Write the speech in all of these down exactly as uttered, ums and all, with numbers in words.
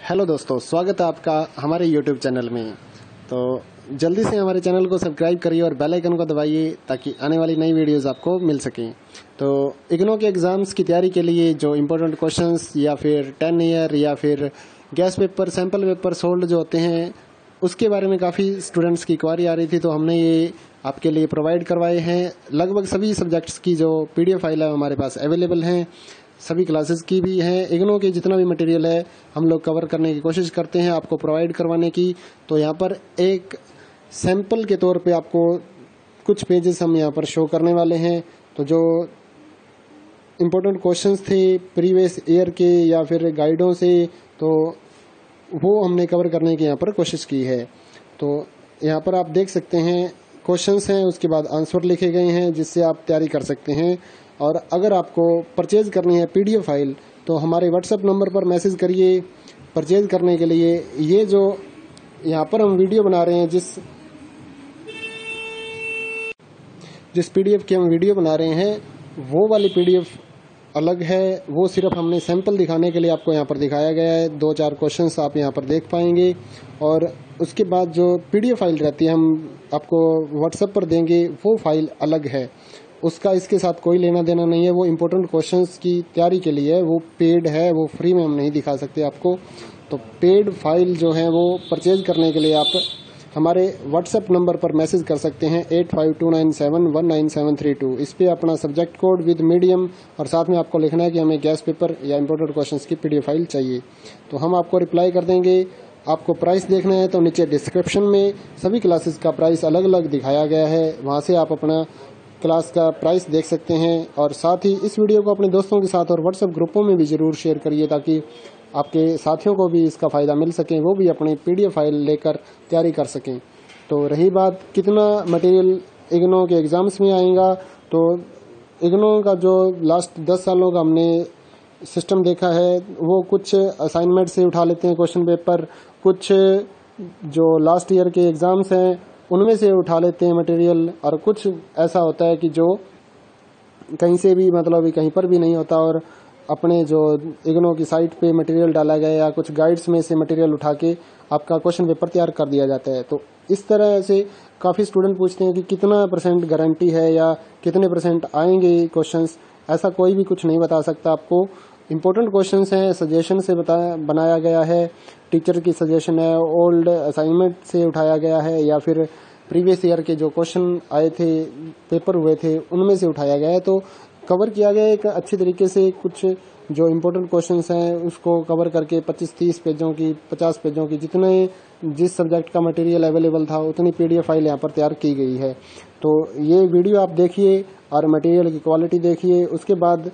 Hello दोस्तों, स्वागत है आपका हमारे यूट्यूब चैनल में। तो जल्दी से हमारे चैनल को सब्सक्राइब करिए और बेल आइकन को दबाइए ताकि आने वाली नई वीडियोस आपको मिल सकें। तो इग्नो के एग्ज़ाम्स की तैयारी के लिए जो इम्पोर्टेंट क्वेश्चंस या फिर टेन ईयर या फिर guess paper, sample paper solved जो होते हैं, उसके बारे में काफ़ी स्टूडेंट्स की क्वारी आ रही थी, तो हमने ये आपके लिए प्रोवाइड करवाए हैं। लगभग सभी सब्जेक्ट्स की जो पीडीएफ फाइल है हमारे पास अवेलेबल हैं, सभी क्लासेस की भी हैं। इग्नो के जितना भी मटेरियल है हम लोग कवर करने की कोशिश करते हैं आपको प्रोवाइड करवाने की। तो यहाँ पर एक सैंपल के तौर पे आपको कुछ पेजेस हम यहाँ पर शो करने वाले हैं। तो जो इम्पोर्टेंट क्वेश्चंस थे प्रीवियस ईयर के या फिर गाइडों से, तो वो हमने कवर करने की यहाँ पर कोशिश की है। तो यहाँ पर आप देख सकते हैं क्वेश्चंस हैं, उसके बाद आंसर लिखे गए हैं जिससे आप तैयारी कर सकते हैं। और अगर आपको परचेज करनी है पीडीएफ फाइल तो हमारे व्हाट्सएप नंबर पर मैसेज करिए परचेज करने के लिए। ये जो यहाँ पर हम वीडियो बना रहे हैं, जिस जिस पीडीएफ की हम वीडियो बना रहे हैं, वो वाली पीडीएफ अलग है। वो सिर्फ हमने सैंपल दिखाने के लिए आपको यहाँ पर दिखाया गया है। दो चार क्वेश्चंस आप यहाँ पर देख पाएंगे और उसके बाद जो पीडीएफ फाइल रहती है हम आपको व्हाट्सएप पर देंगे, वो फाइल अलग है। उसका इसके साथ कोई लेना देना नहीं है। वो इम्पोर्टेंट क्वेश्चंस की तैयारी के लिए है, वो पेड है, वो फ्री में हम नहीं दिखा सकते आपको। तो पेड फाइल जो है वो परचेज करने के लिए आप हमारे व्हाट्सएप नंबर पर मैसेज कर सकते हैं eight five two nine seven one nine seven three two. इस पे अपना सब्जेक्ट कोड विद मीडियम और साथ में आपको लिखना है कि हमें गैस पेपर या इम्पोर्टेंट क्वेश्चंस की पीडीएफ फाइल चाहिए, तो हम आपको रिप्लाई कर देंगे। आपको प्राइस देखना है तो नीचे डिस्क्रिप्शन में सभी क्लासेस का प्राइस अलग अलग दिखाया गया है, वहाँ से आप अपना क्लास का प्राइस देख सकते हैं। और साथ ही इस वीडियो को अपने दोस्तों के साथ और व्हाट्सएप ग्रुपों में भी ज़रूर शेयर करिए ताकि आपके साथियों को भी इसका फ़ायदा मिल सके, वो भी अपनी पीडीएफ फाइल लेकर तैयारी कर सकें। तो रही बात कितना मटेरियल इग्नो के एग्ज़ाम्स में आएगा, तो इग्नो का जो लास्ट दस सालों का हमने सिस्टम देखा है, वो कुछ असाइनमेंट से उठा लेते हैं क्वेश्चन पेपर, कुछ जो लास्ट ईयर के एग्ज़ाम्स हैं उनमें से उठा लेते हैं मटेरियल, और कुछ ऐसा होता है कि जो कहीं से भी मतलब कहीं पर भी नहीं होता और अपने जो इग्नो की साइट पे मटेरियल डाला गया या कुछ गाइड्स में से मटेरियल उठा के आपका क्वेश्चन पेपर तैयार कर दिया जाता है। तो इस तरह से काफ़ी स्टूडेंट पूछते हैं कि कितना परसेंट गारंटी है या कितने परसेंट आएंगे क्वेश्चंस। ऐसा कोई भी कुछ नहीं बता सकता आपको। इम्पोर्टेंट क्वेश्चंस हैं, सजेशन से बताया बनाया गया है, टीचर की सजेशन है, ओल्ड असाइनमेंट से उठाया गया है या फिर प्रीवियस ईयर के जो क्वेश्चन आए थे, पेपर हुए थे, उनमें से उठाया गया है। तो कवर किया गया एक अच्छी तरीके से। कुछ जो इम्पोर्टेंट क्वेश्चंस हैं उसको कवर करके पच्चीस तीस पेजों की, पचास पेजों की, जितने जिस सब्जेक्ट का मटेरियल अवेलेबल था उतनी पीडीएफ फाइल यहाँ पर तैयार की गई है। तो ये वीडियो आप देखिए और मटेरियल की क्वालिटी देखिए। उसके बाद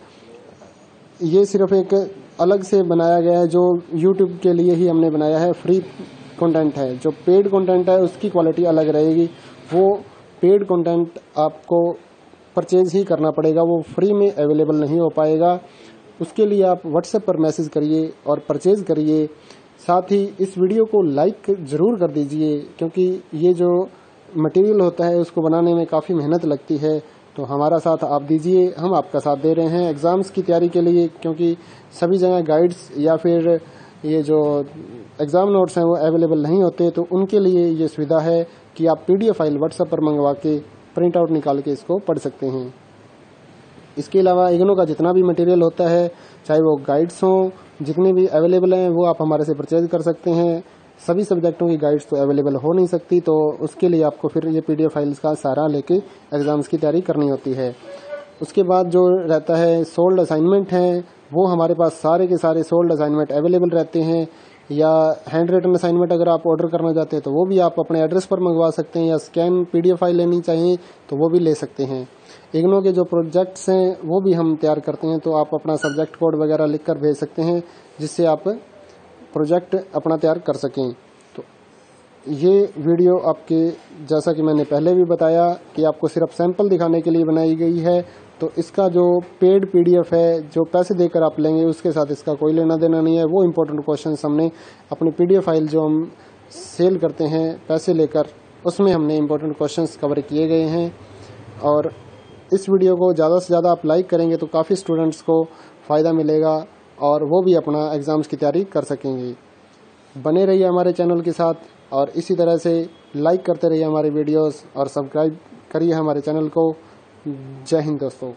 ये सिर्फ एक अलग से बनाया गया है जो यूट्यूब के लिए ही हमने बनाया है, फ्री कंटेंट है। जो पेड कंटेंट है उसकी क्वालिटी अलग रहेगी। वो पेड कंटेंट आपको परचेज ही करना पड़ेगा, वो फ्री में अवेलेबल नहीं हो पाएगा। उसके लिए आप व्हाट्सएप पर मैसेज करिए और परचेज करिए। साथ ही इस वीडियो को लाइक ज़रूर कर दीजिए, क्योंकि ये जो मटेरियल होता है उसको बनाने में काफ़ी मेहनत लगती है। तो हमारा साथ आप दीजिए, हम आपका साथ दे रहे हैं एग्ज़ाम्स की तैयारी के लिए, क्योंकि सभी जगह गाइड्स या फिर ये जो एग्ज़ाम नोट्स हैं वो अवेलेबल नहीं होते। तो उनके लिए ये सुविधा है कि आप पीडीएफ फाइल व्हाट्सएप पर मंगवा के प्रिंट आउट निकाल के इसको पढ़ सकते हैं। इसके अलावा इग्नो का जितना भी मटेरियल होता है, चाहे वो गाइड्स हों, जितने भी अवेलेबल हैं वो आप हमारे से परचेज कर सकते हैं। सभी सब्जेक्टों की गाइड्स तो अवेलेबल हो नहीं सकती, तो उसके लिए आपको फिर ये पीडीएफ फाइल्स का सहारा लेके एग्ज़ाम्स की तैयारी करनी होती है। उसके बाद जो रहता है सोल्ड असाइनमेंट हैं, वो हमारे पास सारे के सारे सोल्ड असाइनमेंट अवेलेबल रहते हैं। या हैंड रिटन असाइनमेंट अगर आप ऑर्डर करना चाहते हैं तो वो भी आप अपने एड्रेस पर मंगवा सकते हैं, या स्कैन पीडीएफ फाइल लेनी चाहिए तो वो भी ले सकते हैं। इग्नो के जो प्रोजेक्ट्स हैं वो भी हम तैयार करते हैं, तो आप अपना सब्जेक्ट कोड वगैरह लिख कर भेज सकते हैं जिससे आप प्रोजेक्ट अपना तैयार कर सकें। तो ये वीडियो आपके, जैसा कि मैंने पहले भी बताया, कि आपको सिर्फ सैंपल दिखाने के लिए बनाई गई है। तो इसका जो पेड पीडीएफ है, जो पैसे देकर आप लेंगे, उसके साथ इसका कोई लेना देना नहीं है। वो इम्पोर्टेंट क्वेश्चंस हमने अपनी पीडीएफ फाइल जो हम सेल करते हैं पैसे लेकर, उसमें हमने इम्पोर्टेंट क्वेश्चंस कवर किए गए हैं। और इस वीडियो को ज़्यादा से ज़्यादा आप लाइक करेंगे तो काफ़ी स्टूडेंट्स को फ़ायदा मिलेगा और वो भी अपना एग्ज़ाम्स की तैयारी कर सकेंगे। बने रहिए हमारे चैनल के साथ और इसी तरह से लाइक करते रहिए हमारे वीडियोस और सब्सक्राइब करिए हमारे चैनल को। जय हिंद दोस्तों।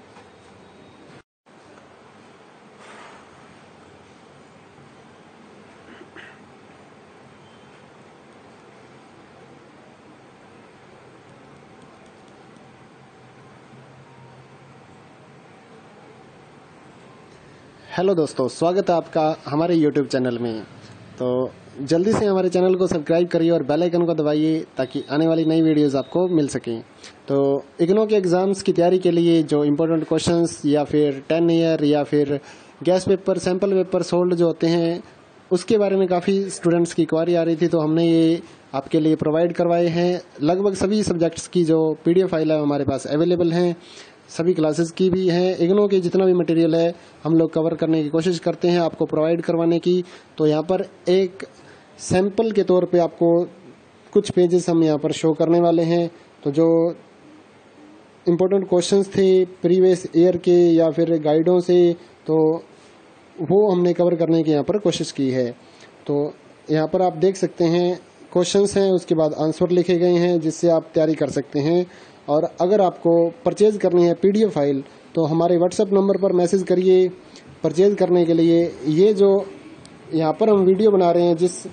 हेलो दोस्तों, स्वागत है आपका हमारे यूट्यूब चैनल में। तो जल्दी से हमारे चैनल को सब्सक्राइब करिए और बेल आइकन को दबाइए ताकि आने वाली नई वीडियोस आपको मिल सकें। तो इग्नो के एग्ज़ाम्स की तैयारी के लिए जो इम्पोर्टेंट क्वेश्चंस या फिर टेन ईयर या फिर guess paper, sample paper solved जो होते हैं, उसके बारे में काफ़ी स्टूडेंट्स की क्वारी आ रही थी, तो हमने ये आपके लिए प्रोवाइड करवाए हैं। लगभग सभी सब्जेक्ट्स की जो पीडीएफ फाइल है हमारे पास अवेलेबल हैं, सभी क्लासेस की भी हैं। इग्नो के जितना भी मटेरियल है हम लोग कवर करने की कोशिश करते हैं आपको प्रोवाइड करवाने की। तो यहाँ पर एक सैंपल के तौर पे आपको कुछ पेजेस हम यहाँ पर शो करने वाले हैं। तो जो इम्पोर्टेंट क्वेश्चंस थे प्रीवियस ईयर के या फिर गाइडों से, तो वो हमने कवर करने की यहाँ पर कोशिश की है। तो यहाँ पर आप देख सकते हैं क्वेश्चंस हैं, उसके बाद आंसर लिखे गए हैं जिससे आप तैयारी कर सकते हैं। और अगर आपको परचेज करनी है पीडीएफ फाइल तो हमारे व्हाट्सएप नंबर पर मैसेज करिए परचेज करने के लिए। ये जो यहाँ पर हम वीडियो बना रहे हैं, जिस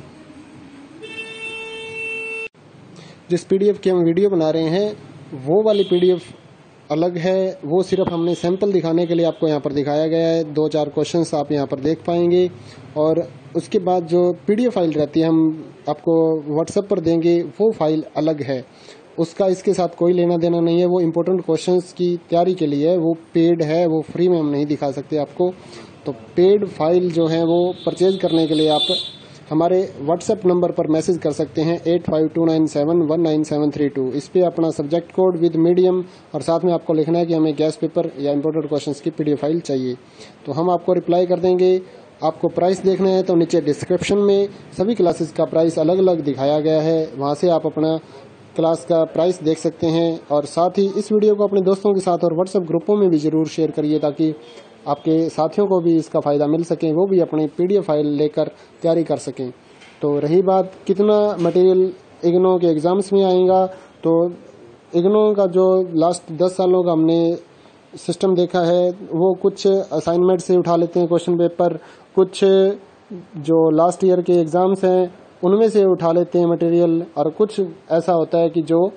जिस पीडीएफ की हम वीडियो बना रहे हैं, वो वाली पीडीएफ अलग है। वो सिर्फ हमने सैंपल दिखाने के लिए आपको यहाँ पर दिखाया गया है। दो चार क्वेश्चंस आप यहाँ पर देख पाएंगे और उसके बाद जो पीडीएफ फाइल रहती है हम आपको व्हाट्सएप पर देंगे, वो फाइल अलग है। उसका इसके साथ कोई लेना देना नहीं है। वो इम्पोर्टेंट क्वेश्चंस की तैयारी के लिए है, वो पेड है, वो फ्री में हम नहीं दिखा सकते आपको। तो पेड फाइल जो है वो परचेज करने के लिए आप हमारे व्हाट्सएप नंबर पर मैसेज कर सकते हैं eight five two nine seven one nine seven three two. इस पे अपना सब्जेक्ट कोड विद मीडियम और साथ में आपको लिखना है कि हमें गैस पेपर या इम्पोर्टेंट क्वेश्चंस की पीडीएफ फाइल चाहिए, तो हम आपको रिप्लाई कर देंगे। आपको प्राइस देखना है तो नीचे डिस्क्रिप्शन में सभी क्लासेस का प्राइस अलग अलग दिखाया गया है, वहाँ से आप अपना क्लास का प्राइस देख सकते हैं। और साथ ही इस वीडियो को अपने दोस्तों के साथ और व्हाट्सएप ग्रुपों में भी ज़रूर शेयर करिए ताकि आपके साथियों को भी इसका फ़ायदा मिल सके, वो भी अपनी पीडीएफ फाइल लेकर तैयारी कर सकें। तो रही बात कितना मटेरियल इग्नो के एग्ज़ाम्स में आएगा, तो इग्नो का जो लास्ट दस सालों का हमने सिस्टम देखा है, वो कुछ असाइनमेंट से उठा लेते हैं क्वेश्चन पेपर, कुछ जो लास्ट ईयर के एग्ज़ाम्स हैं उनमें से उठा लेते हैं मटेरियल, और कुछ ऐसा होता है कि जो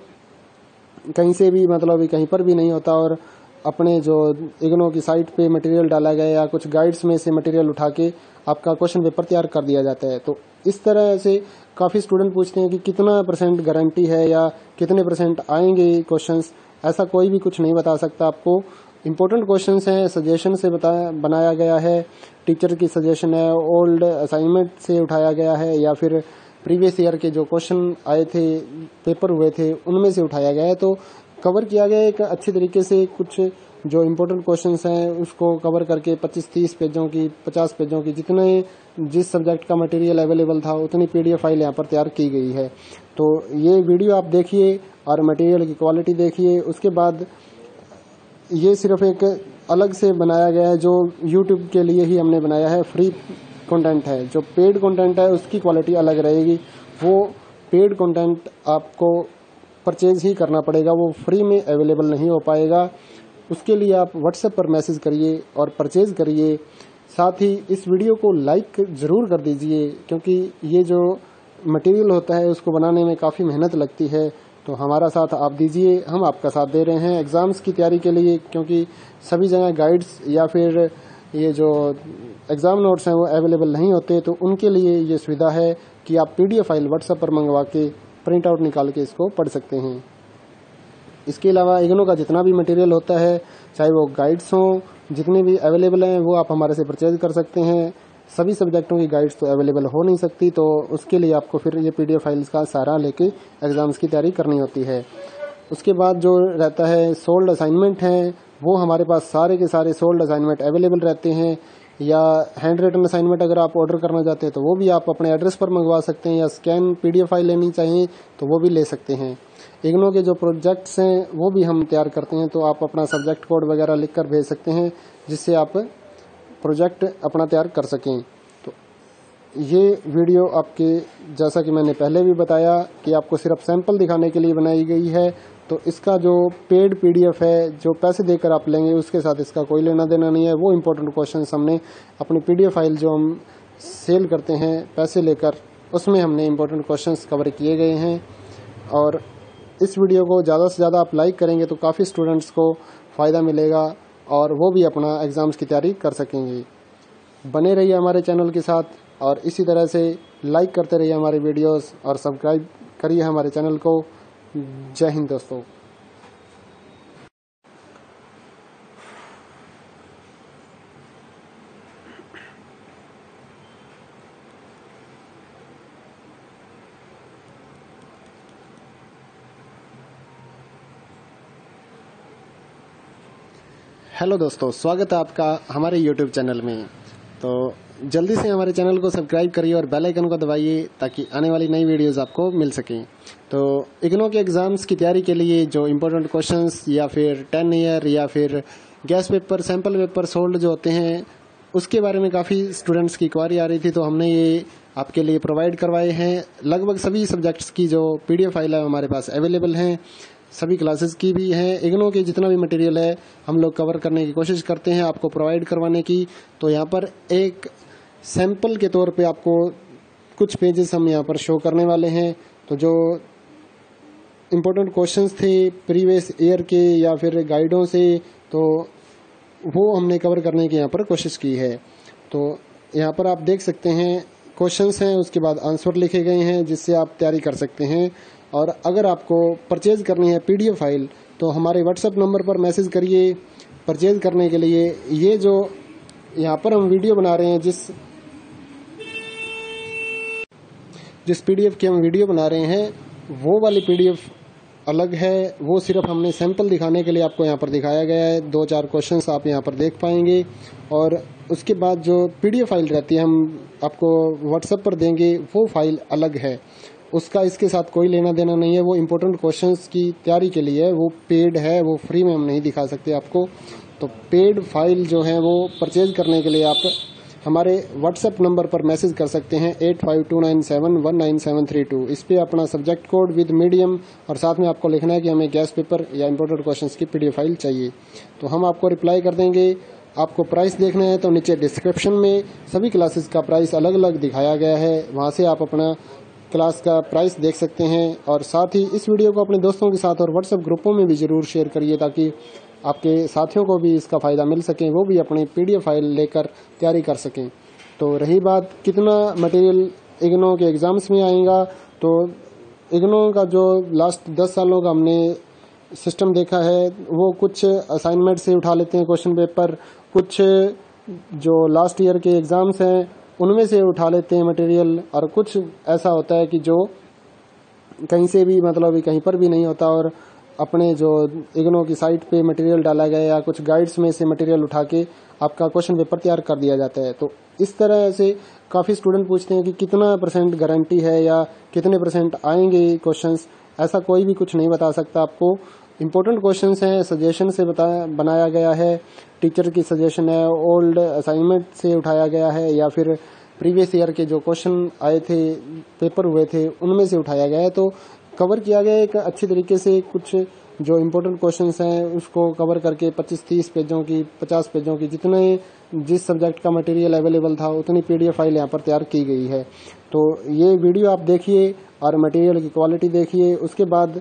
कहीं से भी मतलब कहीं पर भी नहीं होता और अपने जो इग्नो की साइट पे मटेरियल डाला गया या कुछ गाइड्स में से मटेरियल उठा के आपका क्वेश्चन पेपर तैयार कर दिया जाता है। तो इस तरह से काफ़ी स्टूडेंट पूछते हैं कि कितना परसेंट गारंटी है या कितने परसेंट आएंगे क्वेश्चंस। ऐसा कोई भी कुछ नहीं बता सकता आपको। इम्पोर्टेंट क्वेश्चंस हैं, सजेशन से बताया बनाया गया है, टीचर की सजेशन है, ओल्ड असाइनमेंट से उठाया गया है या फिर प्रीवियस ईयर के जो क्वेश्चन आए थे, पेपर हुए थे, उनमें से उठाया गया है। तो कवर किया गया एक अच्छे तरीके से। कुछ जो इम्पोर्टेंट क्वेश्चंस हैं उसको कवर करके पच्चीस तीस पेजों की, पचास पेजों की, जितने जिस सब्जेक्ट का मटेरियल अवेलेबल था उतनी पीडीएफ फाइल यहाँ पर तैयार की गई है। तो ये वीडियो आप देखिए और मटेरियल की क्वालिटी देखिए। उसके बाद ये सिर्फ एक अलग से बनाया गया है जो यूट्यूब के लिए ही हमने बनाया है, फ्री कंटेंट है। जो पेड कंटेंट है उसकी क्वालिटी अलग रहेगी। वो पेड कंटेंट आपको परचेज ही करना पड़ेगा, वो फ्री में अवेलेबल नहीं हो पाएगा। उसके लिए आप व्हाट्सएप पर मैसेज करिए और परचेज करिए। साथ ही इस वीडियो को लाइक ज़रूर कर दीजिए, क्योंकि ये जो मटेरियल होता है उसको बनाने में काफ़ी मेहनत लगती है। तो हमारा साथ आप दीजिए, हम आपका साथ दे रहे हैं एग्ज़ाम्स की तैयारी के लिए, क्योंकि सभी जगह गाइड्स या फिर ये जो एग्ज़ाम नोट्स हैं वो अवेलेबल नहीं होते। तो उनके लिए ये सुविधा है कि आप पीडीएफ फाइल व्हाट्सएप पर मंगवा के प्रिंट आउट निकाल के इसको पढ़ सकते हैं। इसके अलावा इग्नो का जितना भी मटेरियल होता है, चाहे वो गाइड्स हों, जितने भी अवेलेबल हैं वो आप हमारे से परचेज कर सकते हैं। सभी सब्जेक्टों की गाइड्स तो अवेलेबल हो नहीं सकती, तो उसके लिए आपको फिर ये पीडीएफ फाइल्स का सहारा लेके एग्ज़ाम्स की तैयारी करनी होती है। उसके बाद जो रहता है सोल्ड असाइनमेंट हैं, वो हमारे पास सारे के सारे सोल्ड असाइनमेंट अवेलेबल रहते हैं। या हैंड रिटन असाइनमेंट अगर आप ऑर्डर करना चाहते हैं तो वो भी आप अपने एड्रेस पर मंगवा सकते हैं, या स्कैन पीडीएफ फाइल लेनी चाहिए तो वो भी ले सकते हैं। इग्नो के जो प्रोजेक्ट्स हैं वो भी हम तैयार करते हैं, तो आप अपना सब्जेक्ट कोड वगैरह लिख कर भेज सकते हैं जिससे आप प्रोजेक्ट अपना तैयार कर सकें। तो ये वीडियो आपके, जैसा कि मैंने पहले भी बताया, कि आपको सिर्फ सैंपल दिखाने के लिए बनाई गई है। तो इसका जो पेड पीडीएफ है, जो पैसे देकर आप लेंगे, उसके साथ इसका कोई लेना देना नहीं है। वो इम्पोर्टेंट क्वेश्चंस हमने अपनी पीडीएफ फाइल जो हम सेल करते हैं पैसे लेकर, उसमें हमने इम्पोर्टेंट क्वेश्चंस कवर किए गए हैं। और इस वीडियो को ज़्यादा से ज़्यादा आप लाइक करेंगे तो काफ़ी स्टूडेंट्स को फ़ायदा मिलेगा और वो भी अपना एग्ज़ाम्स की तैयारी कर सकेंगे। बने रहिए हमारे चैनल के साथ और इसी तरह से लाइक करते रहिए हमारे वीडियोस और सब्सक्राइब करिए हमारे चैनल को। जय हिंद दोस्तों। हेलो दोस्तों, स्वागत है आपका हमारे यूट्यूब चैनल में। तो जल्दी से हमारे चैनल को सब्सक्राइब करिए और बेल आइकन को दबाइए ताकि आने वाली नई वीडियोस आपको मिल सकें। तो इग्नो के एग्ज़ाम्स की तैयारी के लिए जो इम्पोर्टेंट क्वेश्चंस या फिर टेन ईयर या फिर guess paper, sample paper solved जो होते हैं, उसके बारे में काफ़ी स्टूडेंट्स की क्वारी आ रही थी, तो हमने ये आपके लिए प्रोवाइड करवाए हैं। लगभग सभी सब्जेक्ट्स की जो पीडीएफ फाइल है हमारे पास अवेलेबल हैं, सभी क्लासेस की भी हैं। इग्नो के जितना भी मटेरियल है हम लोग कवर करने की कोशिश करते हैं आपको प्रोवाइड करवाने की। तो यहाँ पर एक सैंपल के तौर पे आपको कुछ पेजेस हम यहाँ पर शो करने वाले हैं। तो जो इम्पोर्टेंट क्वेश्चंस थे प्रीवियस ईयर के या फिर गाइडों से, तो वो हमने कवर करने की यहाँ पर कोशिश की है। तो यहाँ पर आप देख सकते हैं क्वेश्चंस हैं, उसके बाद आंसर लिखे गए हैं जिससे आप तैयारी कर सकते हैं। और अगर आपको परचेज करनी है पीडीएफ फाइल तो हमारे व्हाट्सएप नंबर पर मैसेज करिए परचेज करने के लिए। ये जो यहाँ पर हम वीडियो बना रहे हैं, जिस जिस पीडीएफ की हम वीडियो बना रहे हैं, वो वाली पीडीएफ अलग है। वो सिर्फ हमने सैंपल दिखाने के लिए आपको यहाँ पर दिखाया गया है। दो चार क्वेश्चंस आप यहाँ पर देख पाएंगे और उसके बाद जो पीडीएफ फाइल रहती है हम आपको व्हाट्सएप पर देंगे, वो फाइल अलग है। उसका इसके साथ कोई लेना देना नहीं है। वो इम्पोर्टेंट क्वेश्चंस की तैयारी के लिए है, वो पेड है, वो फ्री में हम नहीं दिखा सकते आपको। तो पेड फाइल जो है वो परचेज करने के लिए आप हमारे व्हाट्सएप नंबर पर मैसेज कर सकते हैं eight five two nine seven one nine seven three two. इस पे अपना सब्जेक्ट कोड विद मीडियम और साथ में आपको लिखना है कि हमें गैस पेपर या इम्पोर्टेंट क्वेश्चंस की पीडीएफ फाइल चाहिए, तो हम आपको रिप्लाई कर देंगे। आपको प्राइस देखना है तो नीचे डिस्क्रिप्शन में सभी क्लासेस का प्राइस अलग अलग दिखाया गया है, वहाँ से आप अपना क्लास का प्राइस देख सकते हैं। और साथ ही इस वीडियो को अपने दोस्तों के साथ और व्हाट्सएप ग्रुपों में भी ज़रूर शेयर करिए ताकि आपके साथियों को भी इसका फ़ायदा मिल सके, वो भी अपनी पीडीएफ फाइल लेकर तैयारी कर सकें। तो रही बात कितना मटेरियल इग्नो के एग्ज़ाम्स में आएगा, तो इग्नो का जो लास्ट दस सालों का हमने सिस्टम देखा है, वो कुछ असाइनमेंट से उठा लेते हैं क्वेश्चन पेपर, कुछ जो लास्ट ईयर के एग्ज़ाम्स हैं उनमें से उठा लेते हैं मटेरियल, और कुछ ऐसा होता है कि जो कहीं से भी मतलब कहीं पर भी नहीं होता और अपने जो इग्नो की साइट पे मटेरियल डाला गया या कुछ गाइड्स में से मटेरियल उठा के आपका क्वेश्चन पेपर तैयार कर दिया जाता है। तो इस तरह से काफ़ी स्टूडेंट पूछते हैं कि कितना परसेंट गारंटी है या कितने परसेंट आएंगे क्वेश्चंस। ऐसा कोई भी कुछ नहीं बता सकता आपको। इम्पोर्टेंट क्वेश्चंस हैं, सजेशन से बताया बनाया गया है, टीचर की सजेशन है, ओल्ड असाइनमेंट से उठाया गया है या फिर प्रीवियस ईयर के जो क्वेश्चन आए थे, पेपर हुए थे, उनमें से उठाया गया है। तो कवर किया गया एक अच्छी तरीके से। कुछ जो इम्पोर्टेंट क्वेश्चंस हैं उसको कवर करके पच्चीस तीस पेजों की, पचास पेजों की, जितने जिस सब्जेक्ट का मटेरियल अवेलेबल था उतनी पीडीएफ फाइल यहाँ पर तैयार की गई है। तो ये वीडियो आप देखिए और मटेरियल की क्वालिटी देखिए। उसके बाद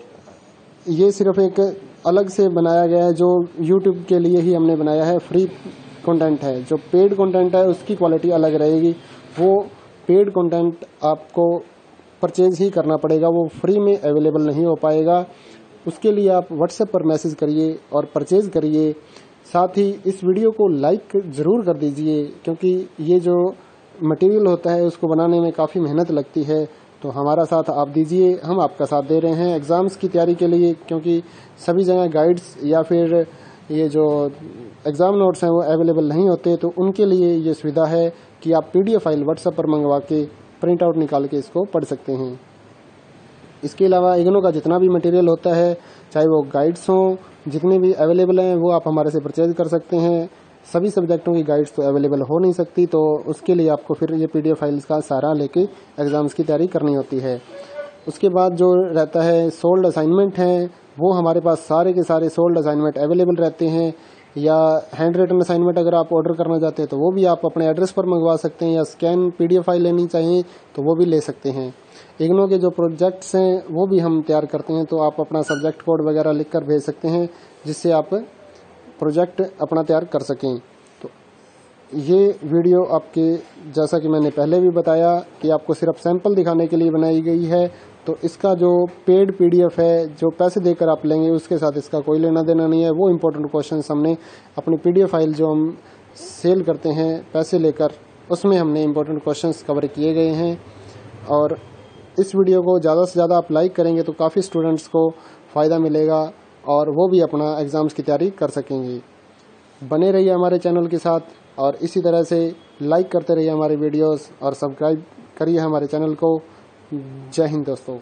ये सिर्फ एक अलग से बनाया गया है, जो यूट्यूब के लिए ही हमने बनाया है, फ्री कंटेंट है। जो पेड कंटेंट है उसकी क्वालिटी अलग रहेगी। वो पेड कंटेंट आपको परचेज ही करना पड़ेगा, वो फ्री में अवेलेबल नहीं हो पाएगा। उसके लिए आप व्हाट्सएप पर मैसेज करिए और परचेज करिए। साथ ही इस वीडियो को लाइक ज़रूर कर दीजिए, क्योंकि ये जो मटेरियल होता है उसको बनाने में काफ़ी मेहनत लगती है। तो हमारा साथ आप दीजिए, हम आपका साथ दे रहे हैं एग्ज़ाम्स की तैयारी के लिए, क्योंकि सभी जगह गाइड्स या फिर ये जो एग्ज़ाम नोट्स हैं वो अवेलेबल नहीं होते। तो उनके लिए ये सुविधा है कि आप पीडीएफ फाइल व्हाट्सएप पर मंगवा के प्रिंट आउट निकाल के इसको पढ़ सकते हैं। इसके अलावा इग्नो का जितना भी मटेरियल होता है, चाहे वो गाइड्स हों, जितने भी अवेलेबल हैं, वो आप हमारे से परचेज कर सकते हैं। सभी सब्जेक्टों की गाइड्स तो अवेलेबल हो नहीं सकती, तो उसके लिए आपको फिर ये पीडीएफ फाइल्स का सहारा लेके एग्ज़ाम्स की तैयारी करनी होती है। उसके बाद जो रहता है सोल्ड असाइनमेंट हैं, वो हमारे पास सारे के सारे सोल्ड असाइनमेंट अवेलेबल रहते हैं, या हैंड रिटन असाइनमेंट अगर आप ऑर्डर करना चाहते हैं तो वो भी आप अपने एड्रेस पर मंगवा सकते हैं, या स्कैन पीडीएफ फाइल लेनी चाहिए तो वो भी ले सकते हैं। इग्नो के जो प्रोजेक्ट्स हैं वो भी हम तैयार करते हैं, तो आप अपना सब्जेक्ट कोड वगैरह लिख कर भेज सकते हैं जिससे आप प्रोजेक्ट अपना तैयार कर सकें। तो ये वीडियो आपके, जैसा कि मैंने पहले भी बताया कि आपको सिर्फ सैंपल दिखाने के लिए बनाई गई है, तो इसका जो पेड पीडीएफ है जो पैसे देकर आप लेंगे उसके साथ इसका कोई लेना देना नहीं है। वो इम्पोर्टेंट क्वेश्चंस हमने अपनी पीडीएफ फाइल जो हम सेल करते हैं पैसे लेकर, उसमें हमने इम्पोर्टेंट क्वेश्चंस कवर किए गए हैं। और इस वीडियो को ज़्यादा से ज़्यादा आप लाइक करेंगे तो काफ़ी स्टूडेंट्स को फ़ायदा मिलेगा और वो भी अपना एग्ज़ाम्स की तैयारी कर सकेंगे। बने रहिए हमारे चैनल के साथ और इसी तरह से लाइक करते रहिए हमारे वीडियोस और सब्सक्राइब करिए हमारे चैनल को। जय हिंद दोस्तों।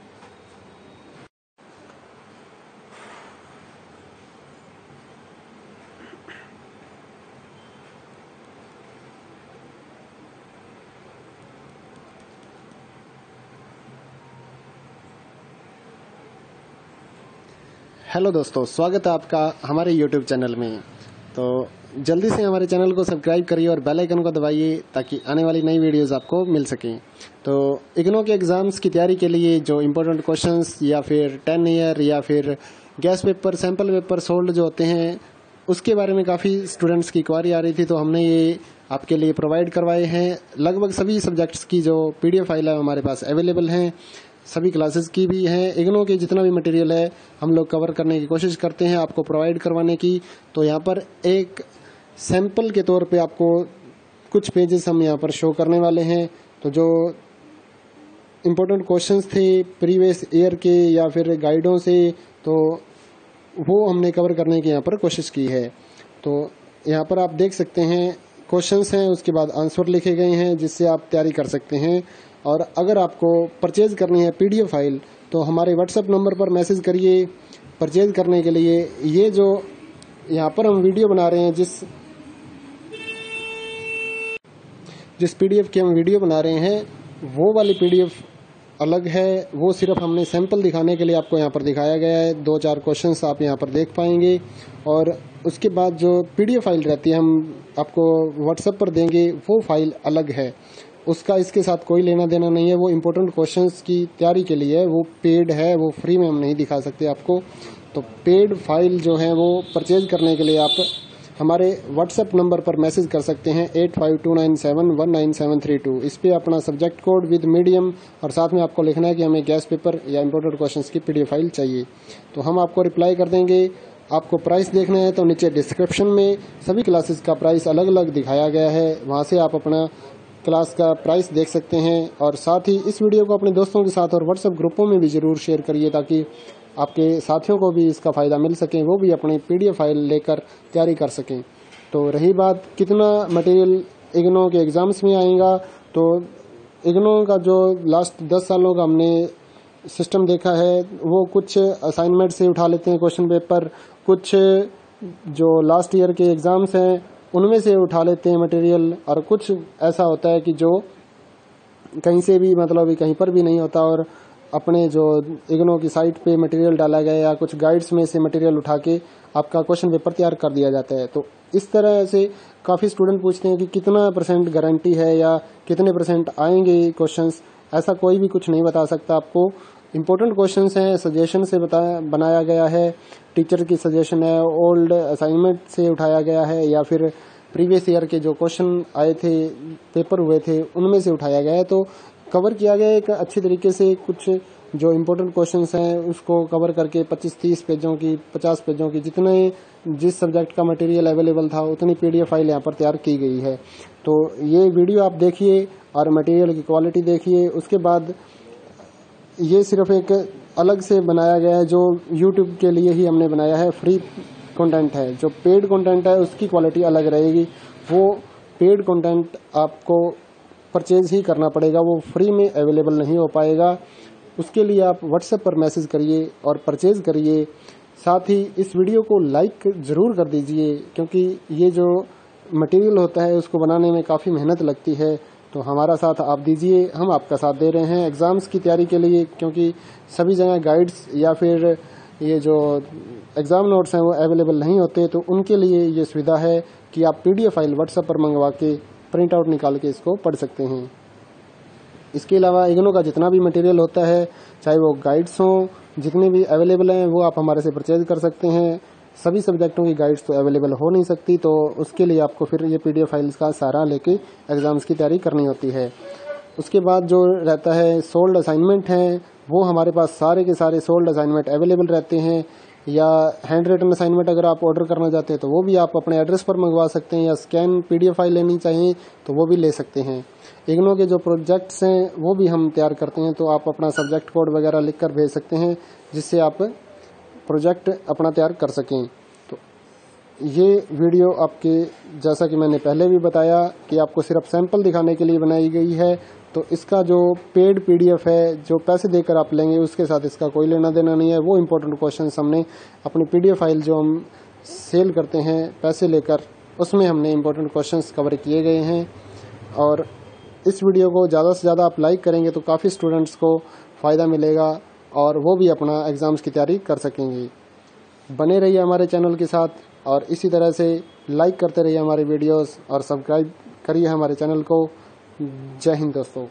हेलो दोस्तों, स्वागत है आपका हमारे यूट्यूब चैनल में। तो जल्दी से हमारे चैनल को सब्सक्राइब करिए और बेल आइकन को दबाइए ताकि आने वाली नई वीडियोस आपको मिल सकें। तो इग्नो के एग्ज़ाम्स की तैयारी के लिए जो इम्पोर्टेंट क्वेश्चंस या फिर टेन ईयर या फिर guess paper, sample paper solved जो होते हैं, उसके बारे में काफ़ी स्टूडेंट्स की क्वारी आ रही थी, तो हमने ये आपके लिए प्रोवाइड करवाए हैं। लगभग सभी सब्जेक्ट्स की जो पीडीएफ फाइल है हमारे पास अवेलेबल हैं, सभी क्लासेस की भी हैं। इग्नो के जितना भी मटेरियल है हम लोग कवर करने की कोशिश करते हैं आपको प्रोवाइड करवाने की। तो यहाँ पर एक सैंपल के तौर पे आपको कुछ पेजेस हम यहाँ पर शो करने वाले हैं। तो जो इम्पोर्टेंट क्वेश्चंस थे प्रीवियस ईयर के या फिर गाइडों से, तो वो हमने कवर करने की यहाँ पर कोशिश की है। तो यहाँ पर आप देख सकते हैं क्वेश्चंस हैं, उसके बाद आंसर लिखे गए हैं जिससे आप तैयारी कर सकते हैं। और अगर आपको परचेज करनी है पीडीएफ फाइल तो हमारे व्हाट्सएप नंबर पर मैसेज करिए परचेज करने के लिए। ये जो यहाँ पर हम वीडियो बना रहे हैं, जिस जिस पीडीएफ की हम वीडियो बना रहे हैं, वो वाली पीडीएफ अलग है। वो सिर्फ हमने सैंपल दिखाने के लिए आपको यहाँ पर दिखाया गया है। दो चार क्वेश्चंस आप यहाँ पर देख पाएंगे और उसके बाद जो पीडीएफ फाइल रहती है हम आपको व्हाट्सएप पर देंगे, वो फाइल अलग है। उसका इसके साथ कोई लेना देना नहीं है। वो इम्पोर्टेंट क्वेश्चंस की तैयारी के लिए है, वो पेड है, वो फ्री में हम नहीं दिखा सकते आपको। तो पेड फाइल जो है वो परचेज करने के लिए आप हमारे व्हाट्सएप नंबर पर मैसेज कर सकते हैं eight five two nine seven one nine seven three two. इस पे अपना सब्जेक्ट कोड विद मीडियम और साथ में आपको लिखना है कि हमें गैस पेपर या इम्पोर्टेंट क्वेश्चंस की पीडीएफ फाइल चाहिए, तो हम आपको रिप्लाई कर देंगे। आपको प्राइस देखना है तो नीचे डिस्क्रिप्शन में सभी क्लासेस का प्राइस अलग अलग दिखाया गया है, वहाँ से आप अपना क्लास का प्राइस देख सकते हैं। और साथ ही इस वीडियो को अपने दोस्तों के साथ और व्हाट्सएप ग्रुपों में भी ज़रूर शेयर करिए ताकि आपके साथियों को भी इसका फ़ायदा मिल सके, वो भी अपनी पीडीएफ फाइल लेकर तैयारी कर सकें। तो रही बात कितना मटेरियल इग्नो के एग्ज़ाम्स में आएगा, तो इग्नो का जो लास्ट दस सालों का हमने सिस्टम देखा है, वो कुछ असाइनमेंट से उठा लेते हैं क्वेश्चन पेपर, कुछ जो लास्ट ईयर के एग्ज़ाम्स हैं उनमें से उठा लेते हैं मटेरियल, और कुछ ऐसा होता है कि जो कहीं से भी मतलब कहीं पर भी नहीं होता और अपने जो इग्नो की साइट पे मटेरियल डाला गया या कुछ गाइड्स में से मटेरियल उठा के आपका क्वेश्चन पेपर तैयार कर दिया जाता है। तो इस तरह से काफ़ी स्टूडेंट पूछते हैं कि कितना परसेंट गारंटी है या कितने परसेंट आएंगे क्वेश्चंस। ऐसा कोई भी कुछ नहीं बता सकता आपको। इम्पोर्टेंट क्वेश्चंस हैं, सजेशन से बताया बनाया गया है, टीचर की सजेशन है, ओल्ड असाइनमेंट से उठाया गया है या फिर प्रीवियस ईयर के जो क्वेश्चन आए थे, पेपर हुए थे, उनमें से उठाया गया है। तो कवर किया गया एक अच्छी तरीके से। कुछ जो इम्पोर्टेंट क्वेश्चंस हैं उसको कवर करके पच्चीस तीस पेजों की, पचास पेजों की, जितने जिस सब्जेक्ट का मटेरियल अवेलेबल था उतनी पीडीएफ फाइल यहाँ पर तैयार की गई है। तो ये वीडियो आप देखिए और मटेरियल की क्वालिटी देखिए। उसके बाद ये सिर्फ एक अलग से बनाया गया है जो यूट्यूब के लिए ही हमने बनाया है, फ्री कंटेंट है। जो पेड कंटेंट है उसकी क्वालिटी अलग रहेगी, वो पेड कंटेंट आपको परचेज ही करना पड़ेगा, वो फ्री में अवेलेबल नहीं हो पाएगा। उसके लिए आप व्हाट्सएप पर मैसेज करिए और परचेज करिए। साथ ही इस वीडियो को लाइक ज़रूर कर दीजिए, क्योंकि ये जो मटेरियल होता है उसको बनाने में काफ़ी मेहनत लगती है। तो हमारा साथ आप दीजिए, हम आपका साथ दे रहे हैं एग्ज़ाम्स की तैयारी के लिए, क्योंकि सभी जगह गाइड्स या फिर ये जो एग्ज़ाम नोट्स हैं वो अवेलेबल नहीं होते। तो उनके लिए ये सुविधा है कि आप पीडीएफ फाइल व्हाट्सएप पर मंगवा के प्रिंट आउट निकाल के इसको पढ़ सकते हैं। इसके अलावा इग्नो का जितना भी मटेरियल होता है, चाहे वो गाइड्स हों, जितने भी अवेलेबल हैं वो आप हमारे से परचेज कर सकते हैं। सभी सब्जेक्टों की गाइड्स तो अवेलेबल हो नहीं सकती, तो उसके लिए आपको फिर ये पीडीएफ फाइल्स का सहारा लेके एग्ज़ाम्स की तैयारी करनी होती है। उसके बाद जो रहता है सोल्ड असाइनमेंट हैं, वो हमारे पास सारे के सारे सोल्ड असाइनमेंट अवेलेबल रहते हैं। या हैंड रिटन असाइनमेंट अगर आप ऑर्डर करना चाहते हैं तो वो भी आप अपने एड्रेस पर मंगवा सकते हैं, या स्कैन पीडीएफ फाइल लेनी चाहिए तो वो भी ले सकते हैं। इग्नो के जो प्रोजेक्ट्स हैं वो भी हम तैयार करते हैं, तो आप अपना सब्जेक्ट कोड वगैरह लिख कर भेज सकते हैं, जिससे आप प्रोजेक्ट अपना तैयार कर सकें। तो ये वीडियो आपके, जैसा कि मैंने पहले भी बताया, कि आपको सिर्फ सैंपल दिखाने के लिए बनाई गई है। तो इसका जो पेड पीडीएफ है, जो पैसे देकर आप लेंगे, उसके साथ इसका कोई लेना देना नहीं है। वो इम्पोर्टेंट क्वेश्चन हमने अपनी पीडीएफ फाइल जो हम सेल करते हैं पैसे लेकर, उसमें हमने इम्पोर्टेंट क्वेश्चन कवर किए गए हैं। और इस वीडियो को ज़्यादा से ज़्यादा आप लाइक करेंगे तो काफ़ी स्टूडेंट्स को फ़ायदा मिलेगा और वो भी अपना एग्ज़ाम्स की तैयारी कर सकेंगे। बने रहिए हमारे चैनल के साथ और इसी तरह से लाइक करते रहिए हमारे वीडियोस और सब्सक्राइब करिए हमारे चैनल को। जय हिंद दोस्तों।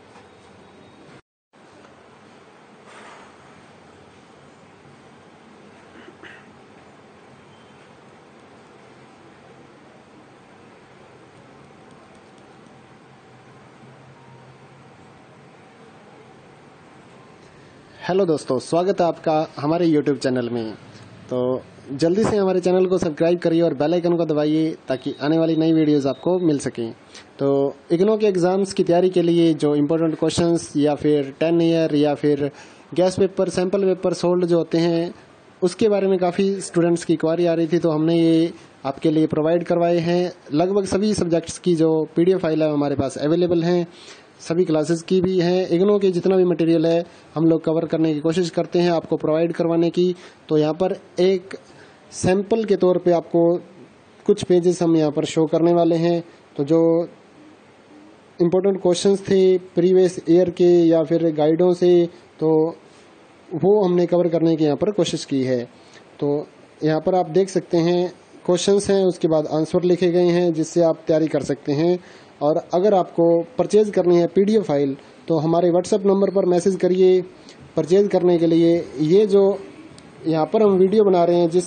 हेलो दोस्तों, स्वागत है आपका हमारे यूट्यूब चैनल में। तो जल्दी से हमारे चैनल को सब्सक्राइब करिए और बेल आइकन को दबाइए ताकि आने वाली नई वीडियोस आपको मिल सकें। तो इग्नो के एग्ज़ाम्स की तैयारी के लिए जो इम्पोर्टेंट क्वेश्चंस या फिर टेन ईयर या फिर guess paper, sample paper solved जो होते हैं, उसके बारे में काफ़ी स्टूडेंट्स की क्वारी आ रही थी, तो हमने ये आपके लिए प्रोवाइड करवाए हैं। लगभग सभी सब्जेक्ट्स की जो पीडीएफ फाइल है हमारे पास अवेलेबल हैं, सभी क्लासेस की भी हैं। इग्नो के जितना भी मटेरियल है हम लोग कवर करने की कोशिश करते हैं आपको प्रोवाइड करवाने की। तो यहाँ पर एक सैंपल के तौर पे आपको कुछ पेजेस हम यहाँ पर शो करने वाले हैं। तो जो इम्पोर्टेंट क्वेश्चंस थे प्रीवियस ईयर के या फिर गाइडों से, तो वो हमने कवर करने की यहाँ पर कोशिश की है। तो यहाँ पर आप देख सकते हैं क्वेश्चंस हैं, उसके बाद आंसर लिखे गए हैं जिससे आप तैयारी कर सकते हैं। और अगर आपको परचेज करनी है पीडीएफ फाइल तो हमारे व्हाट्सएप नंबर पर मैसेज करिए परचेज करने के लिए। ये जो यहाँ पर हम वीडियो बना रहे हैं, जिस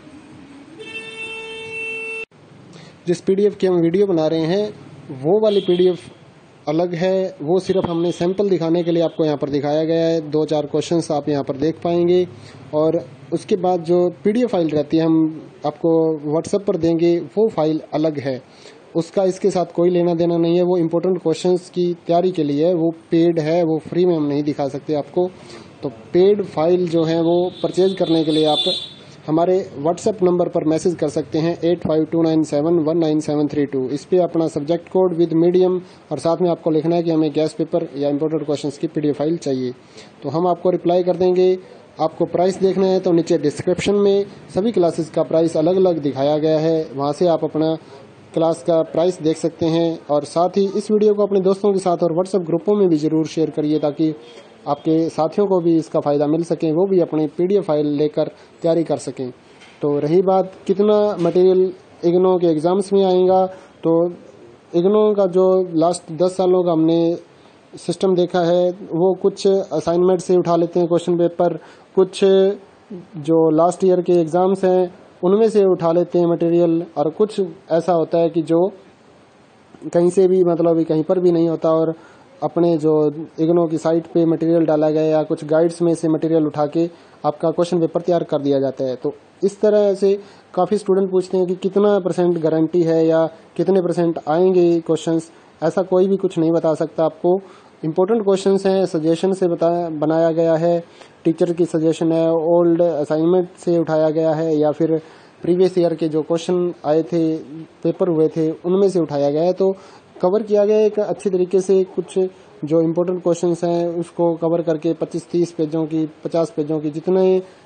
जिस पीडीएफ की हम वीडियो बना रहे हैं, वो वाली पीडीएफ अलग है। वो सिर्फ हमने सैंपल दिखाने के लिए आपको यहाँ पर दिखाया गया है। दो चार क्वेश्चंस आप यहाँ पर देख पाएंगे और उसके बाद जो पीडीएफ फाइल रहती है हम आपको व्हाट्सएप पर देंगे, वो फाइल अलग है। उसका इसके साथ कोई लेना देना नहीं है। वो इम्पोर्टेंट क्वेश्चंस की तैयारी के लिए है, वो पेड है, वो फ्री में हम नहीं दिखा सकते आपको। तो पेड फाइल जो है वो परचेज करने के लिए आप हमारे व्हाट्सएप नंबर पर मैसेज कर सकते हैं eight five two nine seven one nine seven three two. इस पे अपना सब्जेक्ट कोड विद मीडियम और साथ में आपको लिखना है कि हमें गैस पेपर या इम्पोर्टेंट क्वेश्चंस की पीडीएफ फाइल चाहिए, तो हम आपको रिप्लाई कर देंगे। आपको प्राइस देखना है तो नीचे डिस्क्रिप्शन में सभी क्लासेस का प्राइस अलग अलग दिखाया गया है, वहाँ से आप अपना क्लास का प्राइस देख सकते हैं। और साथ ही इस वीडियो को अपने दोस्तों के साथ और व्हाट्सएप ग्रुपों में भी ज़रूर शेयर करिए ताकि आपके साथियों को भी इसका फ़ायदा मिल सके, वो भी अपनी पीडीएफ फाइल लेकर तैयारी कर सकें। तो रही बात कितना मटेरियल इग्नो के एग्ज़ाम्स में आएगा, तो इग्नो का जो लास्ट दस सालों का हमने सिस्टम देखा है, वो कुछ असाइनमेंट से उठा लेते हैं क्वेश्चन पेपर, कुछ जो लास्ट ईयर के एग्ज़ाम्स हैं उनमें से उठा लेते हैं मटेरियल, और कुछ ऐसा होता है कि जो कहीं से भी मतलब कहीं पर भी नहीं होता और अपने जो इग्नो की साइट पे मटेरियल डाला गया या कुछ गाइड्स में से मटेरियल उठा के आपका क्वेश्चन पेपर तैयार कर दिया जाता है। तो इस तरह से काफ़ी स्टूडेंट पूछते हैं कि कितना परसेंट गारंटी है या कितने परसेंट आएंगे क्वेश्चंस। ऐसा कोई भी कुछ नहीं बता सकता आपको। इम्पोर्टेंट क्वेश्चंस हैं, सजेशन से बताया बनाया गया है, टीचर की सजेशन है, ओल्ड असाइनमेंट से उठाया गया है या फिर प्रीवियस ईयर के जो क्वेश्चन आए थे, पेपर हुए थे, उनमें से उठाया गया है। तो कवर किया गया है एक अच्छी तरीके से। कुछ जो इम्पोर्टेंट क्वेश्चंस हैं उसको कवर करके पच्चीस तीस पेजों की, पचास पेजों की, जितने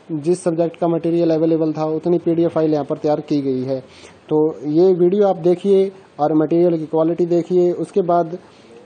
जिस सब्जेक्ट का मटेरियल अवेलेबल था उतनी पीडीएफ फाइल यहाँ पर तैयार की गई है। तो ये वीडियो आप देखिए और मटेरियल की क्वालिटी देखिए। उसके बाद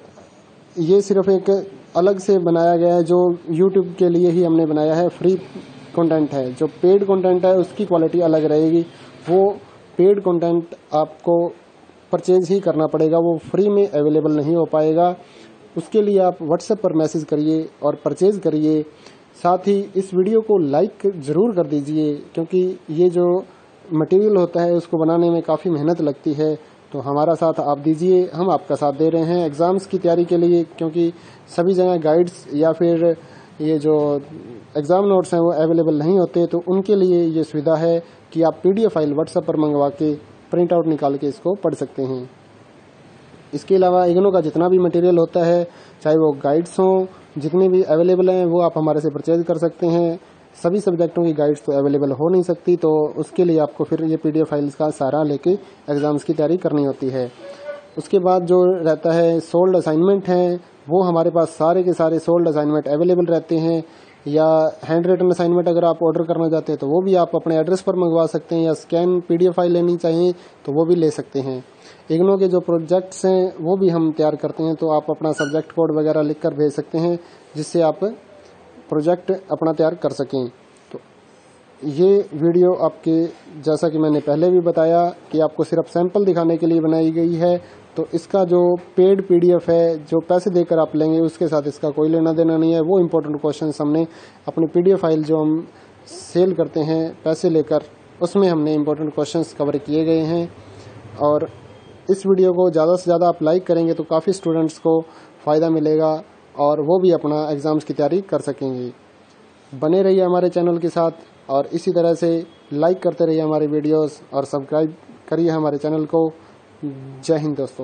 ये सिर्फ एक अलग से बनाया गया है, जो यूट्यूब के लिए ही हमने बनाया है, फ्री कंटेंट है। जो पेड कंटेंट है उसकी क्वालिटी अलग रहेगी, वो पेड कंटेंट आपको परचेज ही करना पड़ेगा, वो फ्री में अवेलेबल नहीं हो पाएगा। उसके लिए आप व्हाट्सएप पर मैसेज करिए और परचेज करिए। साथ ही इस वीडियो को लाइक ज़रूर कर दीजिए, क्योंकि ये जो मटेरियल होता है उसको बनाने में काफ़ी मेहनत लगती है। तो हमारा साथ आप दीजिए, हम आपका साथ दे रहे हैं एग्ज़ाम्स की तैयारी के लिए, क्योंकि सभी जगह गाइड्स या फिर ये जो एग्ज़ाम नोट्स हैं वो अवेलेबल नहीं होते। तो उनके लिए ये सुविधा है कि आप पीडीएफ फाइल व्हाट्सएप पर मंगवा के प्रिंट आउट निकाल के इसको पढ़ सकते हैं। इसके अलावा इग्नो का जितना भी मटेरियल होता है, चाहे वो गाइड्स हों, जितने भी अवेलेबल हैं वो आप हमारे से परचेज कर सकते हैं। सभी सब्जेक्टों की गाइड्स तो अवेलेबल हो नहीं सकती, तो उसके लिए आपको फिर ये पीडीएफ फाइल्स का सहारा लेके एग्ज़ाम्स की तैयारी करनी होती है। उसके बाद जो रहता है सोल्ड असाइनमेंट हैं, वो हमारे पास सारे के सारे सोल्ड असाइनमेंट अवेलेबल रहते हैं। या हैंड रिटन असाइनमेंट अगर आप ऑर्डर करना चाहते हैं तो वो भी आप अपने एड्रेस पर मंगवा सकते हैं, या स्कैन पीडीएफ फाइल लेनी चाहिए तो वो भी ले सकते हैं। इग्नो के जो प्रोजेक्ट्स हैं वो भी हम तैयार करते हैं, तो आप अपना सब्जेक्ट कोड वगैरह लिख कर भेज सकते हैं, जिससे आप प्रोजेक्ट अपना तैयार कर सकें। तो ये वीडियो आपके, जैसा कि मैंने पहले भी बताया कि आपको सिर्फ सैंपल दिखाने के लिए बनाई गई है। तो इसका जो पेड पीडीएफ है, जो पैसे देकर आप लेंगे, उसके साथ इसका कोई लेना देना नहीं है। वो इम्पोर्टेंट क्वेश्चंस हमने अपनी पीडीएफ फाइल जो हम सेल करते हैं पैसे लेकर, उसमें हमने इम्पोर्टेंट क्वेश्चंस कवर किए गए हैं। और इस वीडियो को ज़्यादा से ज़्यादा आप लाइक करेंगे तो काफ़ी स्टूडेंट्स को फ़ायदा मिलेगा और वो भी अपना एग्ज़ाम्स की तैयारी कर सकेंगे। बने रहिए हमारे चैनल के साथ और इसी तरह से लाइक करते रहिए हमारे वीडियोस और सब्सक्राइब करिए हमारे चैनल को। जय हिंद दोस्तों।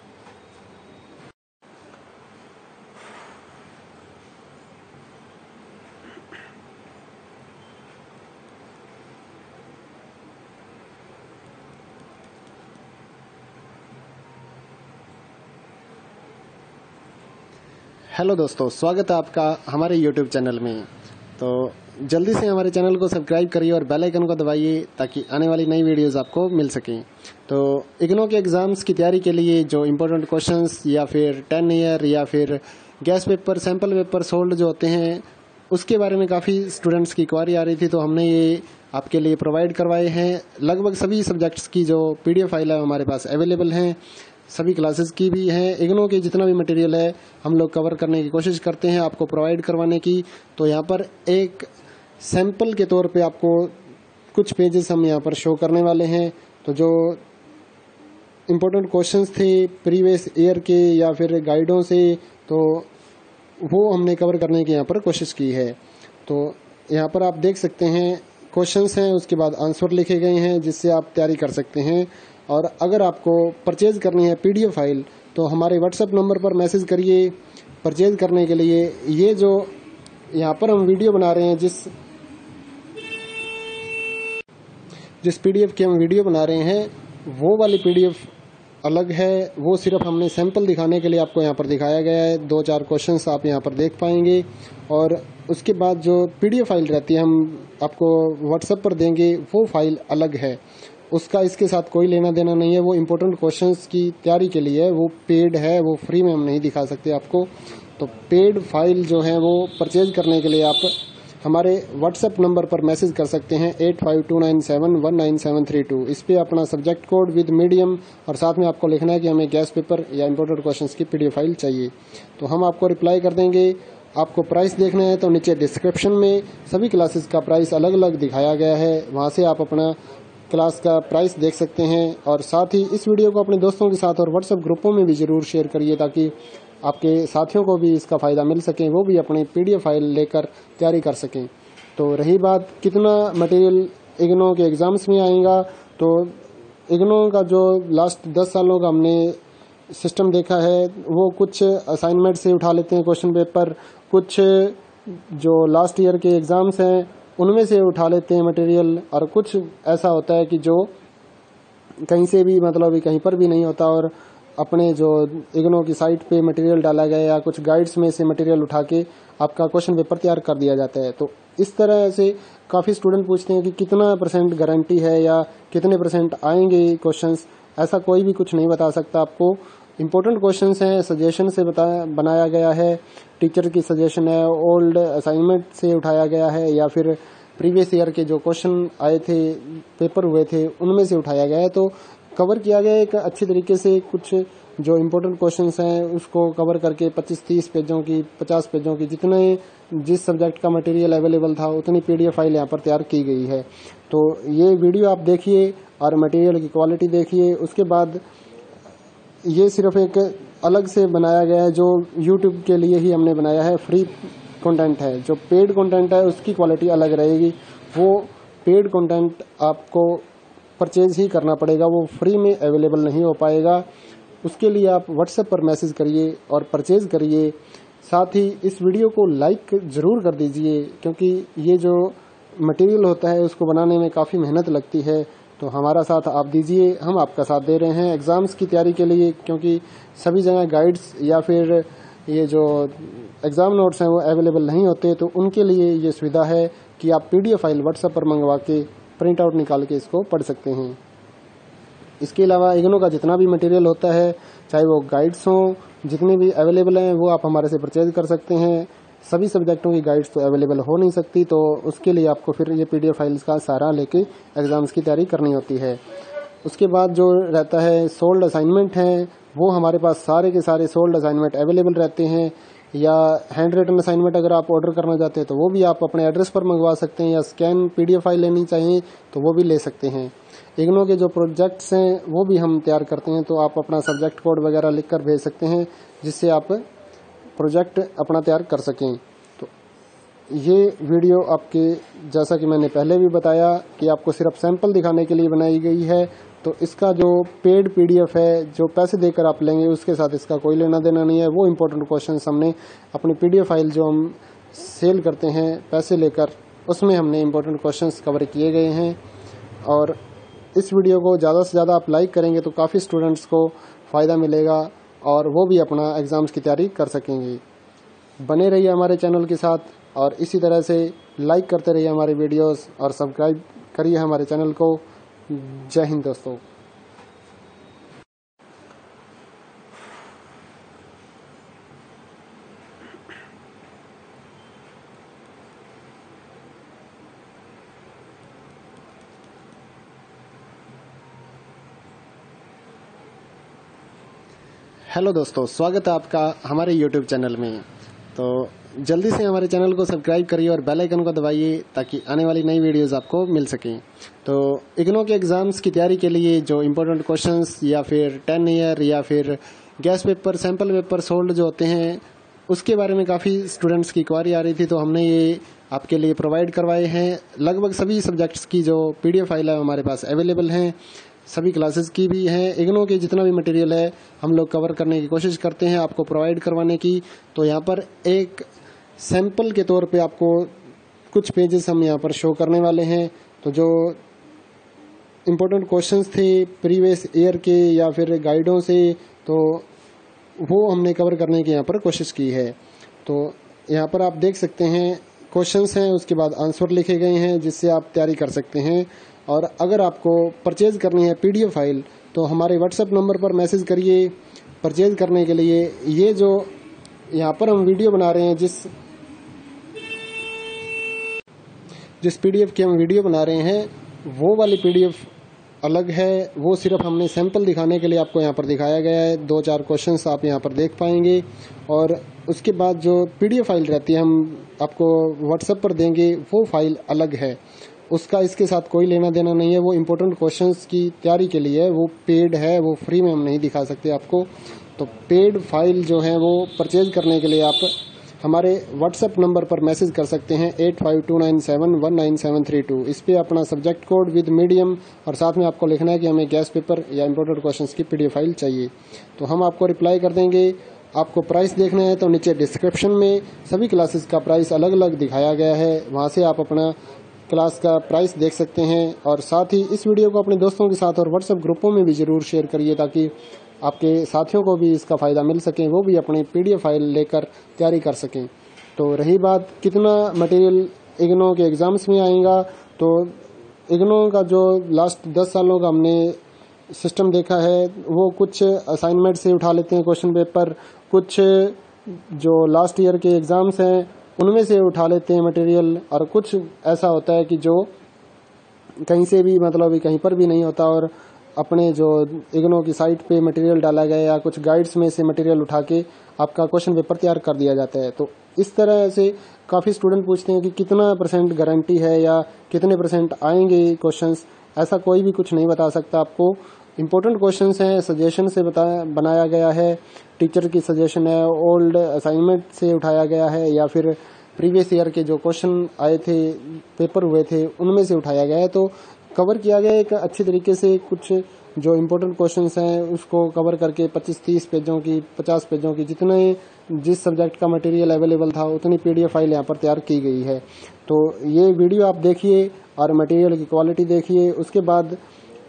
हेलो दोस्तों, स्वागत है आपका हमारे यूट्यूब चैनल में। तो जल्दी से हमारे चैनल को सब्सक्राइब करिए और बेल आइकन को दबाइए ताकि आने वाली नई वीडियोस आपको मिल सकें। तो इग्नो के एग्ज़ाम्स की तैयारी के लिए जो इम्पोर्टेंट क्वेश्चंस या फिर टेन ईयर या फिर guess paper, sample paper solved जो होते हैं, उसके बारे में काफ़ी स्टूडेंट्स की क्वारी आ रही थी, तो हमने ये आपके लिए प्रोवाइड करवाए हैं। लगभग सभी सब्जेक्ट्स की जो पीडीएफ फाइल है हमारे पास अवेलेबल हैं, सभी क्लासेस की भी हैं। इग्नो के जितना भी मटेरियल है हम लोग कवर करने की कोशिश करते हैं आपको प्रोवाइड करवाने की। तो यहाँ पर एक सैंपल के तौर पे आपको कुछ पेजेस हम यहाँ पर शो करने वाले हैं। तो जो इम्पोर्टेंट क्वेश्चंस थे प्रीवियस ईयर के या फिर गाइडों से, तो वो हमने कवर करने की यहाँ पर कोशिश की है। तो यहाँ पर आप देख सकते हैं क्वेश्चंस हैं, उसके बाद आंसर लिखे गए हैं, जिससे आप तैयारी कर सकते हैं। और अगर आपको परचेज करनी है पीडीएफ फाइल तो हमारे व्हाट्सएप नंबर पर मैसेज करिए परचेज करने के लिए। ये जो यहाँ पर हम वीडियो बना रहे हैं, जिस जिस पीडीएफ की हम वीडियो बना रहे हैं, वो वाली पीडीएफ अलग है, वो सिर्फ हमने सैंपल दिखाने के लिए आपको यहाँ पर दिखाया गया है। दो चार क्वेश्चंस आप यहाँ पर देख पाएंगे और उसके बाद जो पीडीएफ फाइल रहती है हम आपको व्हाट्सएप पर देंगे, वो फाइल अलग है, उसका इसके साथ कोई लेना देना नहीं है। वो इम्पोर्टेंट क्वेश्चंस की तैयारी के लिए है, वो पेड है, वो फ्री में हम नहीं दिखा सकते आपको। तो पेड फाइल जो है वो परचेज करने के लिए आप हमारे व्हाट्सएप नंबर पर मैसेज कर सकते हैं eight five two nine seven one nine seven three two. इस पे अपना सब्जेक्ट कोड विद मीडियम और साथ में आपको लिखना है कि हमें गैस पेपर या इम्पोर्टेंट क्वेश्चंस की पीडीएफ फाइल चाहिए, तो हम आपको रिप्लाई कर देंगे। आपको प्राइस देखना है तो नीचे डिस्क्रिप्शन में सभी क्लासेस का प्राइस अलग अलग दिखाया गया है, वहाँ से आप अपना क्लास का प्राइस देख सकते हैं। और साथ ही इस वीडियो को अपने दोस्तों के साथ और व्हाट्सएप ग्रुपों में भी ज़रूर शेयर करिए, ताकि आपके साथियों को भी इसका फ़ायदा मिल सके, वो भी अपनी पीडीएफ फाइल लेकर तैयारी कर सकें। तो रही बात कितना मटेरियल इग्नो के एग्ज़ाम्स में आएगा, तो इग्नो का जो लास्ट दस सालों का हमने सिस्टम देखा है, वो कुछ असाइनमेंट से उठा लेते हैं क्वेश्चन पेपर, कुछ जो लास्ट ईयर के एग्ज़ाम्स हैं उनमें से उठा लेते हैं मटेरियल, और कुछ ऐसा होता है कि जो कहीं से भी मतलब कहीं पर भी नहीं होता और अपने जो इग्नो की साइट पे मटेरियल डाला गया या कुछ गाइड्स में से मटेरियल उठा के आपका क्वेश्चन पेपर तैयार कर दिया जाता है। तो इस तरह से काफ़ी स्टूडेंट पूछते हैं कि कितना परसेंट गारंटी है या कितने परसेंट आएंगे क्वेश्चंस। ऐसा कोई भी कुछ नहीं बता सकता आपको। इम्पोर्टेंट क्वेश्चंस हैं, सजेशन से बता बनाया गया है, टीचर की सजेशन है, ओल्ड असाइनमेंट से उठाया गया है या फिर प्रीवियस ईयर के जो क्वेश्चन आए थे, पेपर हुए थे, उनमें से उठाया गया है। तो कवर किया गया एक अच्छी तरीके से। कुछ जो इम्पोर्टेंट क्वेश्चंस हैं उसको कवर करके पच्चीस तीस पेजों की, पचास पेजों की, जितने जिस सब्जेक्ट का मटेरियल अवेलेबल था उतनी पीडीएफ फाइल यहाँ पर तैयार की गई है। तो ये वीडियो आप देखिए और मटेरियल की क्वालिटी देखिए। उसके बाद ये सिर्फ एक अलग से बनाया गया है जो यूट्यूब के लिए ही हमने बनाया है, फ्री कंटेंट है। जो पेड कंटेंट है उसकी क्वालिटी अलग रहेगी। वो पेड कंटेंट आपको परचेज ही करना पड़ेगा, वो फ्री में अवेलेबल नहीं हो पाएगा। उसके लिए आप व्हाट्सएप पर मैसेज करिए और परचेज करिए। साथ ही इस वीडियो को लाइक ज़रूर कर दीजिए, क्योंकि ये जो मटेरियल होता है उसको बनाने में काफ़ी मेहनत लगती है। तो हमारा साथ आप दीजिए, हम आपका साथ दे रहे हैं एग्ज़ाम्स की तैयारी के लिए, क्योंकि सभी जगह गाइड्स या फिर ये जो एग्ज़ाम नोट्स हैं वो अवेलेबल नहीं होते। तो उनके लिए ये सुविधा है कि आप पीडीएफ फाइल व्हाट्सएप पर मंगवा के प्रिंट आउट निकाल के इसको पढ़ सकते हैं। इसके अलावा इग्नो का जितना भी मटेरियल होता है, चाहे वो गाइड्स हों, जितने भी अवेलेबल हैं वो आप हमारे से परचेज कर सकते हैं। सभी सब्जेक्टों की गाइड्स तो अवेलेबल हो नहीं सकती, तो उसके लिए आपको फिर ये पीडीएफ फाइल्स का सहारा लेके एग्ज़ाम्स की तैयारी करनी होती है। उसके बाद जो रहता है सोल्ड असाइनमेंट हैं, वो हमारे पास सारे के सारे सोल्ड असाइनमेंट अवेलेबल रहते हैं। या हैंड रिटन असाइनमेंट अगर आप ऑर्डर करना चाहते हैं तो वो भी आप अपने एड्रेस पर मंगवा सकते हैं, या स्कैन पीडीएफ फाइल लेनी चाहिए तो वो भी ले सकते हैं। इग्नो के जो प्रोजेक्ट्स हैं वो भी हम तैयार करते हैं, तो आप अपना सब्जेक्ट कोड वगैरह लिख कर भेज सकते हैं, जिससे आप प्रोजेक्ट अपना तैयार कर सकें। तो ये वीडियो आपके, जैसा कि मैंने पहले भी बताया, कि आपको सिर्फ सैंपल दिखाने के लिए बनाई गई है। तो इसका जो पेड पीडीएफ है, जो पैसे देकर आप लेंगे, उसके साथ इसका कोई लेना देना नहीं है। वो इम्पोर्टेंट क्वेश्चंस हमने अपनी पीडीएफ फाइल जो हम सेल करते हैं पैसे लेकर, उसमें हमने इम्पोर्टेंट क्वेश्चंस कवर किए गए हैं। और इस वीडियो को ज़्यादा से ज़्यादा आप लाइक करेंगे तो काफ़ी स्टूडेंट्स को फ़ायदा मिलेगा और वो भी अपना एग्ज़ाम्स की तैयारी कर सकेंगे। बने रहिए हमारे चैनल के साथ और इसी तरह से लाइक करते रहिए हमारे वीडियोस और सब्सक्राइब करिए हमारे चैनल को। जय हिंद दोस्तों। हेलो दोस्तों, स्वागत है आपका हमारे यूट्यूब चैनल में। तो जल्दी से हमारे चैनल को सब्सक्राइब करिए और बेल आइकन को दबाइए ताकि आने वाली नई वीडियोस आपको मिल सकें। तो इग्नो के एग्ज़ाम्स की तैयारी के लिए जो इम्पोर्टेंट क्वेश्चंस या फिर टेन ईयर या फिर guess paper, sample paper solved जो होते हैं, उसके बारे में काफ़ी स्टूडेंट्स की क्वारी आ रही थी, तो हमने ये आपके लिए प्रोवाइड करवाए हैं। लगभग सभी सब्जेक्ट्स की जो पीडीएफ फाइल है हमारे पास अवेलेबल हैं, सभी क्लासेस की भी हैं। इग्नो के जितना भी मटेरियल है हम लोग कवर करने की कोशिश करते हैं आपको प्रोवाइड करवाने की। तो यहाँ पर एक सैंपल के तौर पे आपको कुछ पेजेस हम यहाँ पर शो करने वाले हैं। तो जो इम्पोर्टेंट क्वेश्चंस थे प्रीवियस ईयर के या फिर गाइडों से, तो वो हमने कवर करने की यहाँ पर कोशिश की है। तो यहाँ पर आप देख सकते हैं क्वेश्चंस हैं, उसके बाद आंसर लिखे गए हैं जिससे आप तैयारी कर सकते हैं। और अगर आपको परचेज करनी है पीडीएफ फाइल तो हमारे व्हाट्सएप नंबर पर मैसेज करिए परचेज करने के लिए। ये जो यहाँ पर हम वीडियो बना रहे हैं, जिस जिस पीडीएफ की हम वीडियो बना रहे हैं, वो वाली पीडीएफ अलग है। वो सिर्फ हमने सैंपल दिखाने के लिए आपको यहाँ पर दिखाया गया है। दो चार क्वेश्चंस आप यहाँ पर देख पाएंगे और उसके बाद जो पीडीएफ फाइल रहती है हम आपको व्हाट्सएप पर देंगे, वो फाइल अलग है। उसका इसके साथ कोई लेना देना नहीं है। वो इम्पोर्टेंट क्वेश्चंस की तैयारी के लिए है, वो पेड है, वो फ्री में हम नहीं दिखा सकते आपको। तो पेड फाइल जो है वो परचेज करने के लिए आप हमारे व्हाट्सएप नंबर पर मैसेज कर सकते हैं eight five two nine seven one nine seven three two. इस पे अपना सब्जेक्ट कोड विद मीडियम और साथ में आपको लिखना है कि हमें गैस पेपर या इम्पोर्टेंट क्वेश्चंस की पीडीएफ फाइल चाहिए। तो हम आपको रिप्लाई कर देंगे। आपको प्राइस देखना है तो नीचे डिस्क्रिप्शन में सभी क्लासेस का प्राइस अलग अलग दिखाया गया है, वहाँ से आप अपना क्लास का प्राइस देख सकते हैं। और साथ ही इस वीडियो को अपने दोस्तों के साथ और व्हाट्सएप ग्रुपों में भी ज़रूर शेयर करिए ताकि आपके साथियों को भी इसका फ़ायदा मिल सके, वो भी अपनी पीडीएफ फाइल लेकर तैयारी कर सकें। तो रही बात कितना मटेरियल इग्नो के एग्ज़ाम्स में आएगा। तो इग्नो का जो लास्ट दस सालों का हमने सिस्टम देखा है, वो कुछ असाइनमेंट से उठा लेते हैं क्वेश्चन पेपर, कुछ जो लास्ट ईयर के एग्ज़ाम्स हैं उनमें से उठा लेते हैं मटेरियल, और कुछ ऐसा होता है कि जो कहीं से भी मतलब कहीं पर भी नहीं होता और अपने जो इग्नो की साइट पे मटेरियल डाला गया या कुछ गाइड्स में से मटेरियल उठा के आपका क्वेश्चन पेपर तैयार कर दिया जाता है। तो इस तरह से काफ़ी स्टूडेंट पूछते हैं कि कितना परसेंट गारंटी है या कितने परसेंट आएंगे क्वेश्चंस। ऐसा कोई भी कुछ नहीं बता सकता आपको। इम्पोर्टेंट क्वेश्चंस हैं, सजेशन से बताया बनाया गया है, टीचर की सजेशन है, ओल्ड असाइनमेंट से उठाया गया है या फिर प्रीवियस ईयर के जो क्वेश्चन आए थे, पेपर हुए थे, उनमें से उठाया गया है। तो कवर किया गया एक अच्छी तरीके से। कुछ जो इम्पोर्टेंट क्वेश्चंस हैं उसको कवर करके पच्चीस तीस पेजों की, पचास पेजों की, जितने जिस सब्जेक्ट का मटेरियल अवेलेबल था उतनी पीडीएफ फाइल यहाँ पर तैयार की गई है। तो ये वीडियो आप देखिए और मटेरियल की क्वालिटी देखिए। उसके बाद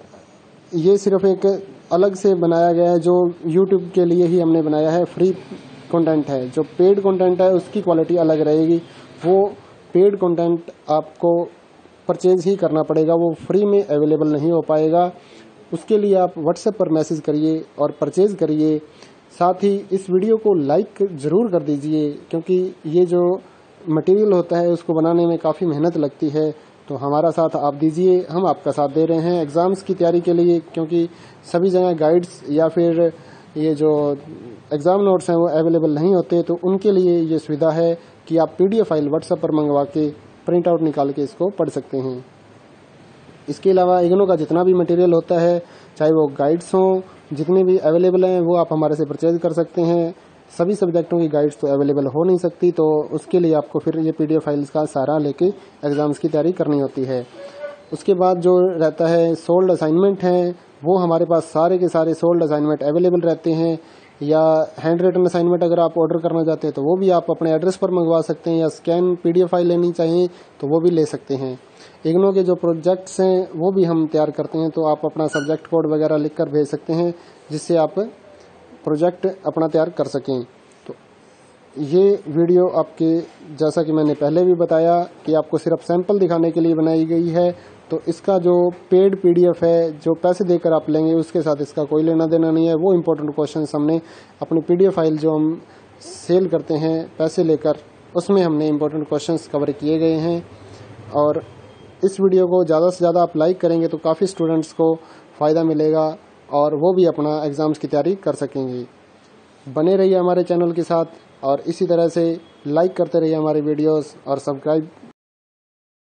ये सिर्फ एक अलग से बनाया गया है, जो यूट्यूब के लिए ही हमने बनाया है, फ्री कंटेंट है। जो पेड कंटेंट है उसकी क्वालिटी अलग रहेगी। वो पेड कंटेंट आपको परचेज ही करना पड़ेगा, वो फ्री में अवेलेबल नहीं हो पाएगा। उसके लिए आप व्हाट्सएप पर मैसेज करिए और परचेज करिए। साथ ही इस वीडियो को लाइक ज़रूर कर दीजिए, क्योंकि ये जो मटेरियल होता है उसको बनाने में काफ़ी मेहनत लगती है। तो हमारा साथ आप दीजिए, हम आपका साथ दे रहे हैं एग्ज़ाम्स की तैयारी के लिए, क्योंकि सभी जगह गाइड्स या फिर ये जो एग्ज़ाम नोट्स हैं वो अवेलेबल नहीं होते। तो उनके लिए ये सुविधा है कि आप पीडीएफ फाइल व्हाट्सएप पर मंगवा के प्रिंट आउट निकाल के इसको पढ़ सकते हैं। इसके अलावा इग्नो का जितना भी मटेरियल होता है, चाहे वो गाइड्स हों, जितने भी अवेलेबल हैं वो आप हमारे से परचेज कर सकते हैं। सभी सब्जेक्टों की गाइड्स तो अवेलेबल हो नहीं सकती, तो उसके लिए आपको फिर ये पीडीएफ फाइल्स का सहारा लेके एग्ज़ाम्स की तैयारी करनी होती है। उसके बाद जो रहता है सोल्ड असाइनमेंट हैं, वो हमारे पास सारे के सारे सोल्ड असाइनमेंट अवेलेबल रहते हैं। या हैंड रिटन असाइनमेंट अगर आप ऑर्डर करना चाहते हैं तो वो भी आप अपने एड्रेस पर मंगवा सकते हैं, या स्कैन पीडीएफ फाइल लेनी चाहिए तो वो भी ले सकते हैं। इग्नो के जो प्रोजेक्ट्स हैं वो भी हम तैयार करते हैं, तो आप अपना सब्जेक्ट कोड वगैरह लिख कर भेज सकते हैं, जिससे आप प्रोजेक्ट अपना तैयार कर सकें। तो ये वीडियो आपके, जैसा कि मैंने पहले भी बताया, कि आपको सिर्फ सैंपल दिखाने के लिए बनाई गई है। तो इसका जो पेड पीडीएफ है, जो पैसे देकर आप लेंगे, उसके साथ इसका कोई लेना देना नहीं है। वो इम्पोर्टेंट क्वेश्चंस हमने अपनी पीडीएफ फाइल जो हम सेल करते हैं पैसे लेकर, उसमें हमने इम्पोर्टेंट क्वेश्चंस कवर किए गए हैं। और इस वीडियो को ज़्यादा से ज़्यादा आप लाइक करेंगे तो काफ़ी स्टूडेंट्स को फ़ायदा मिलेगा और वो भी अपना एग्ज़ाम्स की तैयारी कर सकेंगे। बने रहिए हमारे चैनल के साथ और इसी तरह से लाइक करते रहिए हमारे वीडियोस और सब्सक्राइब